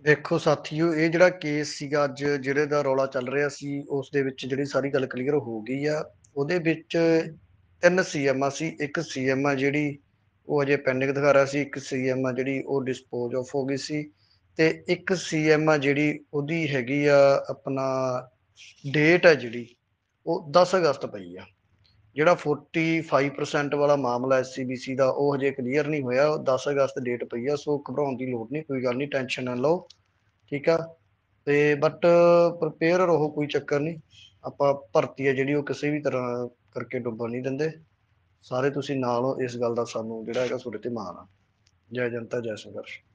ਦੇਖੋ ਸਾਥੀਓ, ਇਹ ਜਿਹੜਾ ਕੇਸ ਸੀਗਾ ਅੱਜ ਜਿਹੜੇ ਦਾ ਰੌਲਾ ਚੱਲ ਰਿਹਾ ਸੀ, ਉਸ ਦੇ ਵਿੱਚ ਜਿਹੜੀ ਸਾਰੀ ਗੱਲ ਕਲੀਅਰ ਹੋ ਗਈ ਆ। ਉਹਦੇ ਵਿੱਚ 3 ਸੀਐਮਾਂ ਸੀ। ਇੱਕ ਸੀਐਮ ਆ ਜਿਹੜੀ ਉਹ ਅਜੇ ਪੈਂਡਿੰਗ ਦਿਖਾ ਰਿਹਾ ਸੀ, ਇੱਕ ਸੀਐਮ ਆ ਜਿਹੜੀ ਉਹ ਡਿਸਪੋਜ਼ ਆਫ ਹੋ ਗਈ ਸੀ, ਤੇ ਇੱਕ ਸੀਐਮ ਆ ਜਿਹੜੀ ਉਹਦੀ ਹੈਗੀ ਆ ਆਪਣਾ ਡੇਟ ਹੈ ਜਿਹੜੀ ਉਹ 10 ਅਗਸਤ ਪਈ ਆ। ਜਿਹੜਾ 45% ਵਾਲਾ ਮਾਮਲਾ SCBC ਦਾ ਉਹ ਹਜੇ ਕਲੀਅਰ ਨਹੀਂ ਹੋਇਆ, 10 ਅਗਸਤ ਡੇਟ ਪਈ ਆ। ਸੋ ਘਬਰਾਉਣ ਦੀ ਲੋੜ ਨਹੀਂ, ਕੋਈ ਗੱਲ ਨਹੀਂ, ਟੈਨਸ਼ਨ ਨਾ ਲਓ, ਠੀਕ ਆ। ਤੇ ਬਟ ਪ੍ਰਪੇਅਰ ਰਹੋ, ਕੋਈ ਚੱਕਰ ਨਹੀਂ। ਆਪਾਂ ਭਰਤੀ ਹੈ ਜਿਹੜੀ ਉਹ ਕਿਸੇ ਵੀ ਤਰ੍ਹਾਂ ਕਰਕੇ ਡੁੱਬਣ ਨਹੀਂ ਦਿੰਦੇ। ਸਾਰੇ ਤੁਸੀਂ ਨਾਲ ਹੋ, ਇਸ ਗੱਲ ਦਾ ਸਾਨੂੰ ਜਿਹੜਾ ਹੈਗਾ ਤੁਹਾਡੇ ਤੇ ਮਾਣ ਆ। ਜੈ ਜਨਤਾ ਜੈ ਸੰਘਰਸ਼।